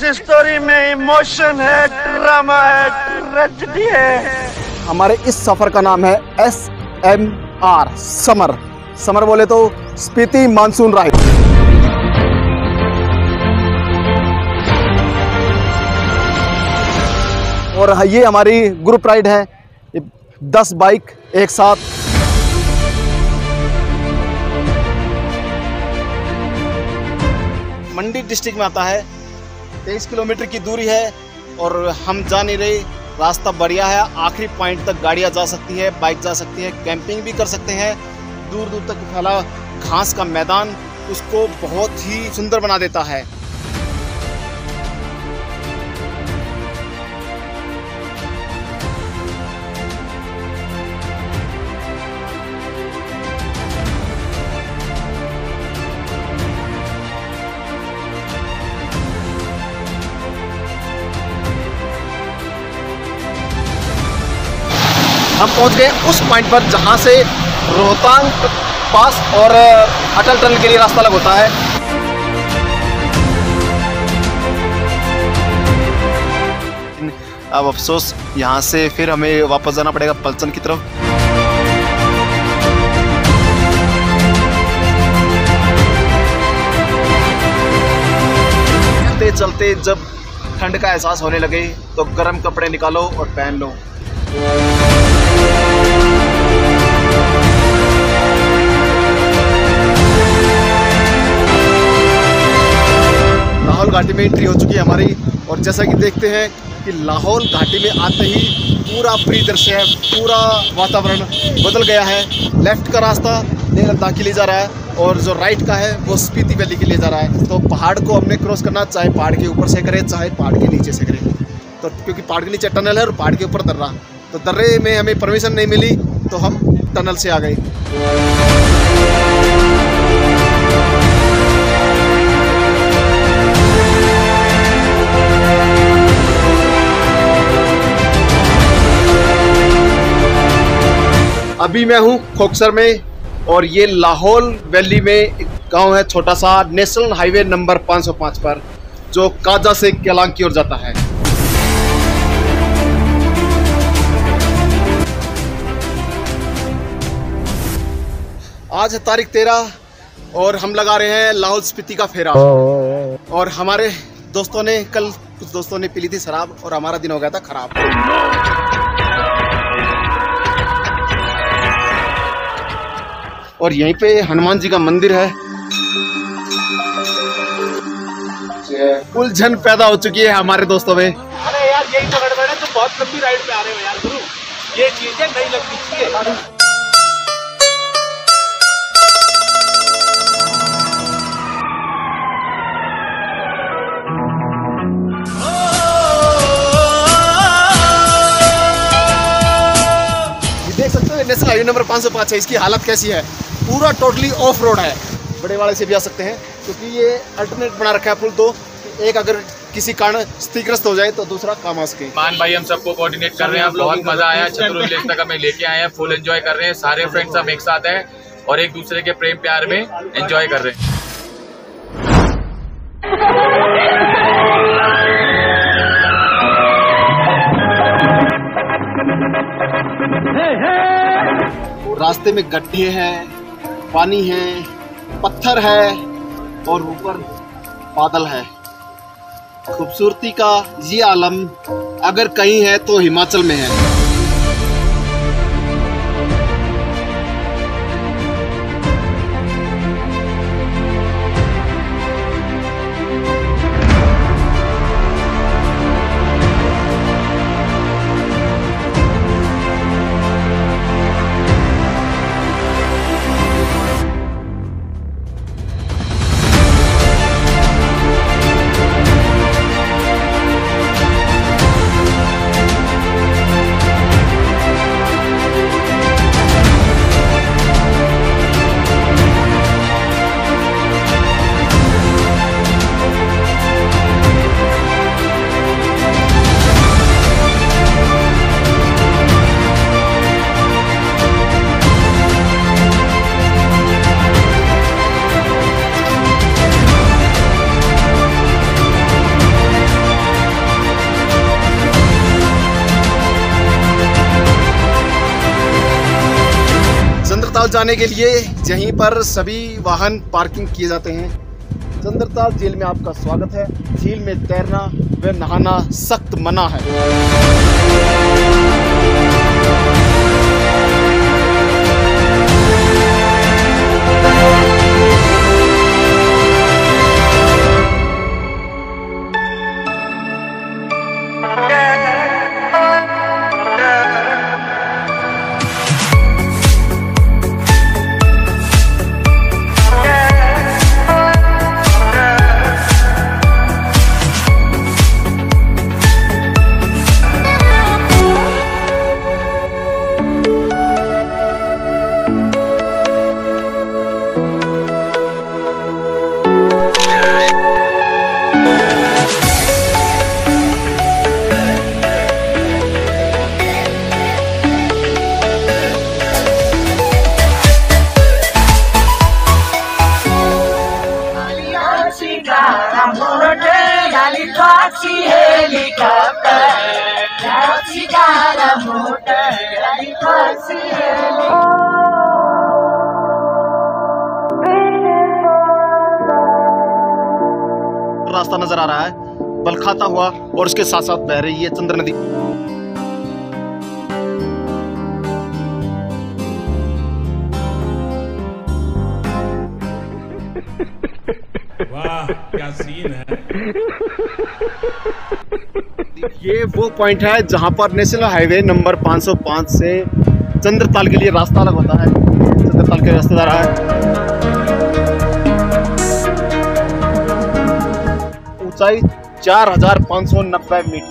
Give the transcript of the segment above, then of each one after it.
Story में emotion है, drama है, ट्रेजेडी है। हमारे इस सफर का नाम है SMR समर। समर बोले तो स्पीति मानसून राइड। और ये हमारी ग्रुप राइड है, 10 बाइक एक साथ। मंडी डिस्ट्रिक्ट में आता है, 23 किलोमीटर की दूरी है और हम जा नहीं रहे। रास्ता बढ़िया है, आखिरी पॉइंट तक गाड़ियाँ जा सकती है, बाइक जा सकती है, कैंपिंग भी कर सकते हैं। दूर दूर तक फैला घास का मैदान उसको बहुत ही सुंदर बना देता है। हम पहुंच गए उस पॉइंट पर जहां से रोहतांग पास और अटल टनल के लिए रास्ता अलग होता है। अब अफसोस यहां से फिर हमें वापस जाना पड़ेगा पलचन की तरफ। चलते चलते जब ठंड का एहसास होने लगे तो गर्म कपड़े निकालो और पहन लो। लाहौल घाटी में एंट्री हो चुकी है हमारी और जैसा कि देखते हैं कि लाहौल घाटी में आते ही पूरा परिदृश्य है, पूरा वातावरण बदल गया है। लेफ्ट का रास्ता लेह लद्दाख के लिए जा रहा है और जो राइट का है वो स्पीति वैली के लिए जा रहा है। तो पहाड़ को हमने क्रॉस करना, चाहे पहाड़ के ऊपर से करें चाहे पहाड़ के नीचे से करें। तो क्योंकि पहाड़ के नीचे टनल है और पहाड़ के ऊपर दर्रा, तो दर्रे में हमें परमिशन नहीं मिली तो हम टनल से आ गए। अभी मैं हूँ खोखसर में और ये लाहौल वैली में एक गांव है छोटा सा, नेशनल हाईवे नंबर 505 पर, जो काजा से केलांग की ओर जाता है। आज है तारीख 13 और हम लगा रहे हैं लाहौल स्पीति का फेरा। और हमारे दोस्तों ने कल कुछ दोस्तों ने पी ली थी शराब और हमारा दिन हो गया था खराब। और यहीं पे हनुमान जी का मंदिर है। उलझन पैदा हो चुकी है हमारे दोस्तों में। अरे यार यही तो गड़बड़ है, तुम बहुत लंबी राइड पे आ रहे हो यार गुरु, ये चीजें नहीं लगनी चाहिए। देख सकते हो नेशनल हाईवे नंबर 505 है, इसकी हालत कैसी है। पूरा टोटली ऑफ रोड है, बड़े वाले से भी आ सकते हैं क्योंकि ये अल्टरनेट बना रखा है पुल। तो एक अगर किसी कारण स्थितिग्रस्त हो जाए तो दूसरा काम आ सके। मान भाई हम सबको कोऑर्डिनेट कर रहे हैं, बहुत मजा आया। चतुर विलेज तक हमें लेके आए हैं, फुल एंजॉय कर रहे हैं। सारे फ्रेंड्स हम एक साथ हैं और एक दूसरे के प्रेम प्यार में एंजॉय कर रहे हैं। रास्ते में गड्ढे हैं, पानी है, पत्थर है और ऊपर बादल है। खूबसूरती का ये आलम अगर कहीं है तो हिमाचल में है। जाने के लिए यहीं पर सभी वाहन पार्किंग किए जाते हैं। चंद्रताल झील में आपका स्वागत है। झील में तैरना व नहाना सख्त मना है। रास्ता नजर आ रहा है बलखाता हुआ और उसके साथ साथ बह रही है चंद्र नदी। वाह क्या सीन है। ये वो पॉइंट है जहां पर नेशनल हाईवे नंबर 505 से चंद्रताल के लिए रास्ता अलग होता है। चंद्रताल के रास्ते जा रहा है। ऊंचाई 4590 मीटर।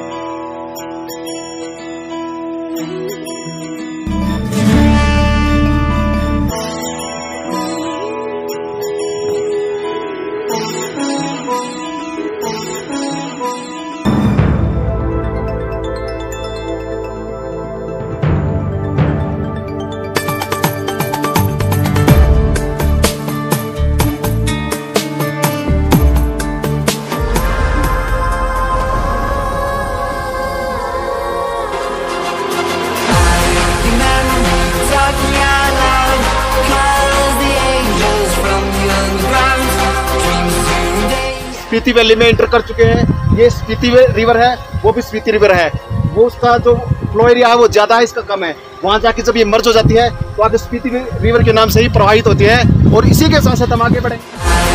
स्पीति वैली में एंटर कर चुके हैं। ये स्पीति रिवर है, वो भी स्पीति रिवर है। वो उसका जो फ्लो एरिया है वो ज़्यादा है, इसका कम है। वहाँ जाके जब ये मर्ज हो जाती है तो आगे स्पीति रिवर के नाम से ही प्रवाहित होती है। और इसी के साथ साथ हम आगे बढ़े।